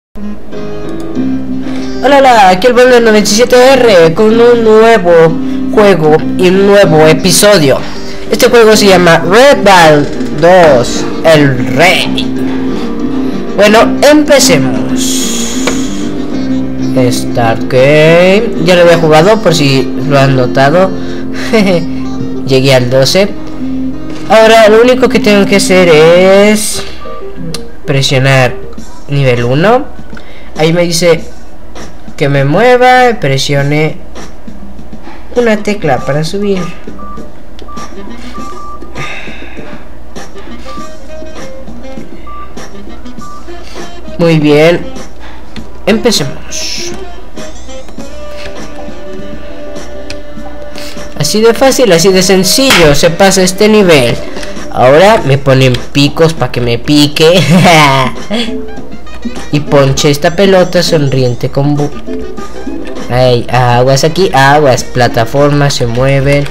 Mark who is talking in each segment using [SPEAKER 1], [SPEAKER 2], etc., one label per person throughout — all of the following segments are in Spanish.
[SPEAKER 1] Hola, hola, aquí el Bond 97R con un nuevo juego y un nuevo episodio. Este juego se llama Red Ball 2, el Rey. Bueno, empecemos. Start Game. Ya lo había jugado por si lo han notado. Llegué al 12. Ahora lo único que tengo que hacer es presionar nivel 1. Ahí me dice que me mueva, presione una tecla para subir. Muy bien, empecemos. Así de fácil, así de sencillo se pasa este nivel. Ahora me ponen picos para que me pique. Y ponche esta pelota sonriente con hay aguas aquí, aguas, plataformas se mueven.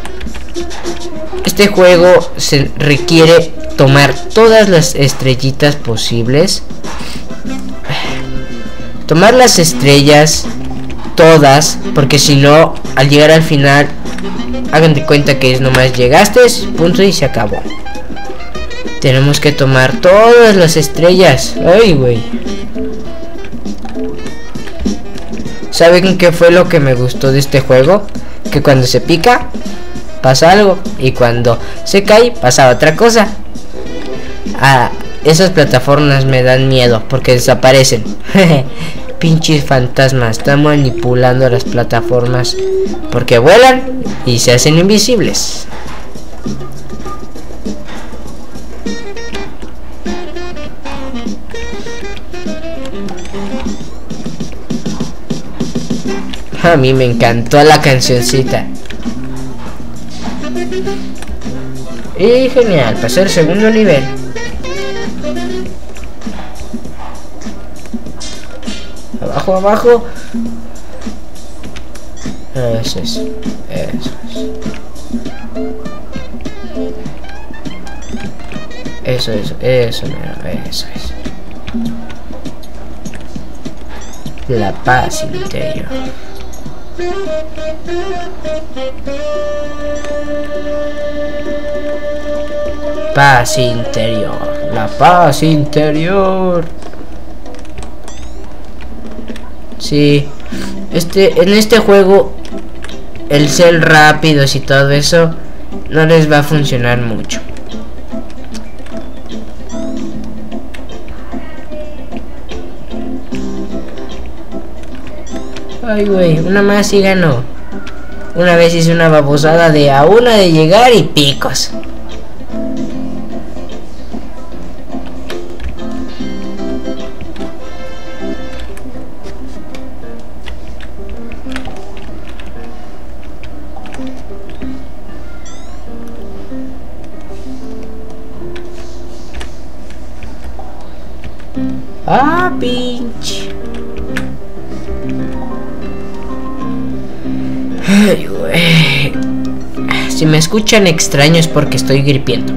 [SPEAKER 1] Este juego se requiere tomar todas las estrellitas posibles. Tomar las estrellas todas, porque si no, al llegar al final, hagan de cuenta que es nomás llegaste, punto y se acabó. Tenemos que tomar todas las estrellas. Ay, güey. ¿Saben qué fue lo que me gustó de este juego? Que cuando se pica, pasa algo. Y cuando se cae, pasa otra cosa. Esas plataformas me dan miedo porque desaparecen. Pinches fantasmas. Están manipulando las plataformas porque vuelan y se hacen invisibles. A mí me encantó la cancioncita. Y genial, pasé el segundo nivel. Abajo, abajo. Eso es. Eso es. La paz interior. Paz interior, la paz interior. Sí, en este juego el ser rápidos y todo eso no les va a funcionar mucho. Ay, güey, una más y ganó. Una vez hice una babosada de a una de llegar y picos. Ah, pinche. Ay, güey. Si me escuchan extraño es porque estoy gripiendo.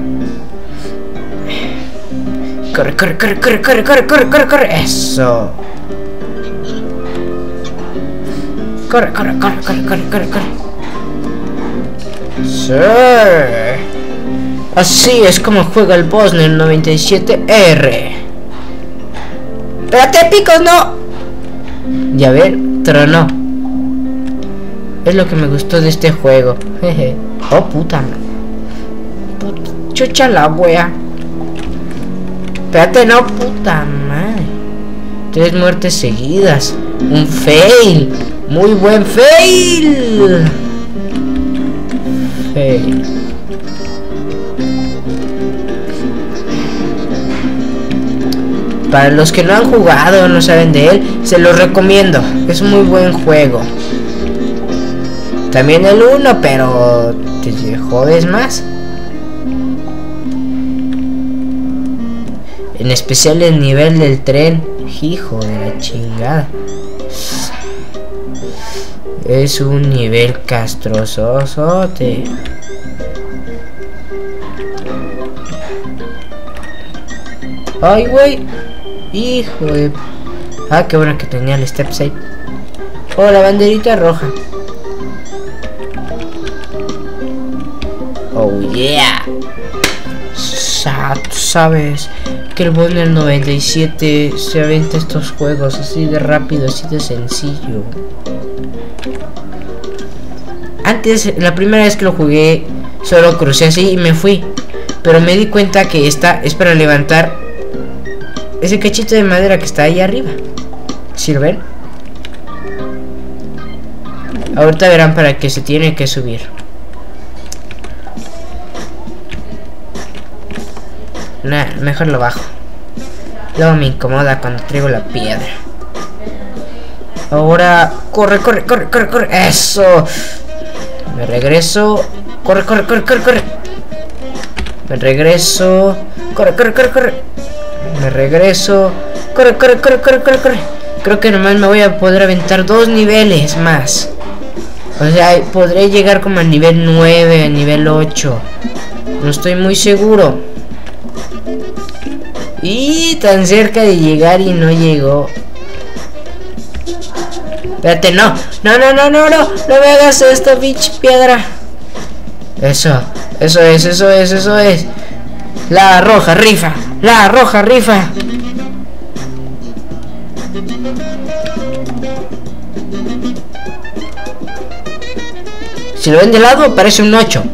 [SPEAKER 1] Corre, corre, corre, corre, corre, corre, corre, corre, corre. Eso. Corre, corre, corre, corre, corre, corre, corre. Sí. Así es como juega el boss en el 97R. ¡Espérate, picos, no! Ya ver, tronó. Es lo que me gustó de este juego. Jeje. Oh, puta madre. Chucha la wea. Espérate, no, puta madre. 3 muertes seguidas. Un fail. Muy buen fail. Fail. Para los que no han jugado o no saben de él, se los recomiendo. Es un muy buen juego. También el 1, pero te jodes más. En especial el nivel del tren. Hijo de la chingada. Es un nivel castrososote. Ay, güey. Hijo de Ah, qué bueno que tenía el step save. Oh, la banderita roja. Oh yeah. Tú sabes que el Bonner 97 se aventa estos juegos así de rápido, así de sencillo. Antes, la primera vez que lo jugué, solo crucé así y me fui. Pero me di cuenta que esta es para levantar ese cachito de madera que está ahí arriba. ¿Sí lo ven? Ahorita verán para qué se tiene que subir. Nah, mejor lo bajo. Luego me incomoda cuando traigo la piedra. Ahora, corre. Eso. Me regreso. Corre. Me regreso. Corre. Me regreso. Corre. Creo que nomás me voy a poder aventar 2 niveles más. O sea, podré llegar como al nivel 9, al nivel 8. No estoy muy seguro. Y tan cerca de llegar y no llegó. Espérate, no me hagas esto, bitch piedra. Eso es. La roja rifa. Si lo ven de lado parece un 8.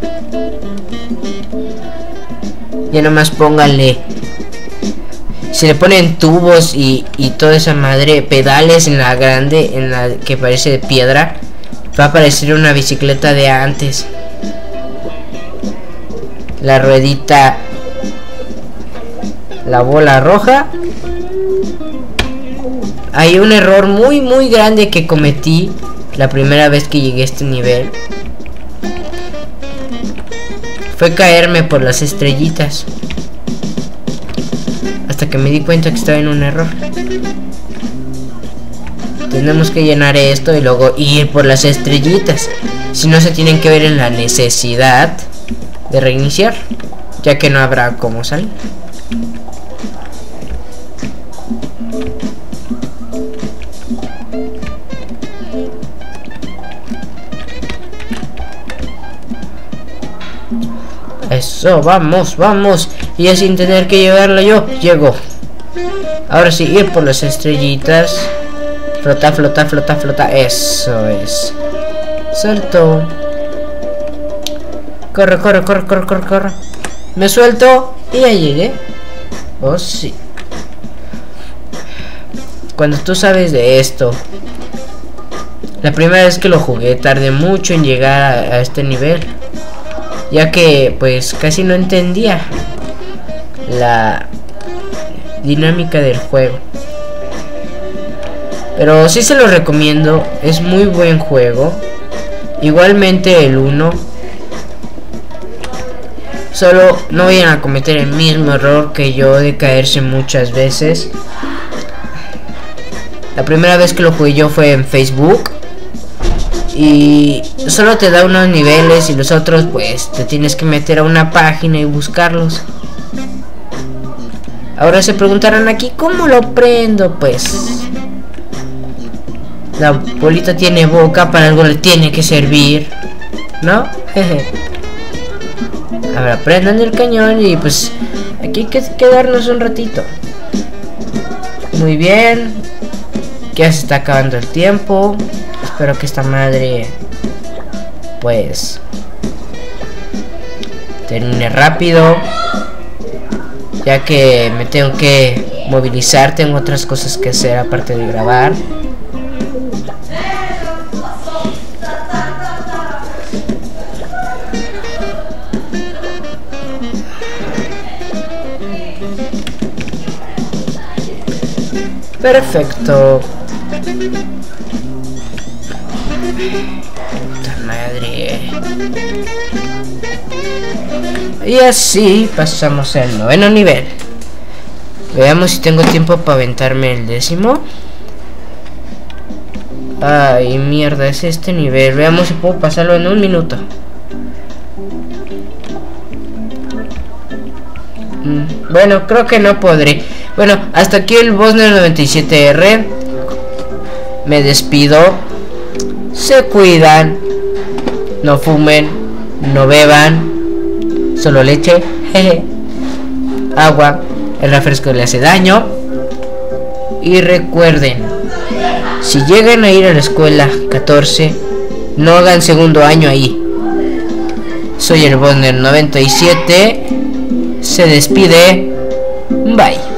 [SPEAKER 1] Ya nomás pónganle. Si le ponen tubos y toda esa madre, pedales en la grande, en la que parece de piedra, va a parecer una bicicleta de antes. La ruedita, la bola roja. Hay un error muy grande que cometí la primera vez que llegué a este nivel. Fue caerme por las estrellitas. Hasta que me di cuenta que estaba en un error. Tenemos que llenar esto y luego ir por las estrellitas. Si no, se tienen que ver en la necesidad de reiniciar, ya que no habrá cómo salir. Eso, vamos. Y ya sin tener que llevarlo yo, llego. Ahora sí, ir por las estrellitas. Flota. Eso es. Salto. Corre. Me suelto y ya llegué. Oh, sí. Cuando tú sabes de esto. La primera vez que lo jugué tardé mucho en llegar a este nivel, ya que pues casi no entendía la dinámica del juego. Pero sí se lo recomiendo, es muy buen juego. Igualmente el 1. Solo no vayan a cometer el mismo error que yo de caerse muchas veces. La primera vez que lo jugué yo fue en Facebook. Y solo te da unos niveles y los otros pues te tienes que meter a una página y buscarlos. Ahora se preguntarán aquí, ¿cómo lo prendo? Pues la bolita tiene boca, para algo le tiene que servir, ¿no? Ahora prendan el cañón y pues aquí hay que quedarnos un ratito. Muy bien. Ya se está acabando el tiempo. Espero que esta madre pues termine rápido, ya que me tengo que movilizar, tengo otras cosas que hacer aparte de grabar. Perfecto. Puta madre. Y así pasamos al 9º nivel. Veamos si tengo tiempo para aventarme el 10º. Ay, mierda, es este nivel. Veamos si puedo pasarlo en 1 minuto. Bueno, creo que no podré. Bueno, hasta aquí el Bonner 97R. me despido. Se cuidan. No fumen. No beban. Solo leche. Jeje. Agua. El refresco le hace daño. Y recuerden, si llegan a ir a la escuela 14, no hagan segundo año ahí. Soy el Bonner 97. Se despide. Bye.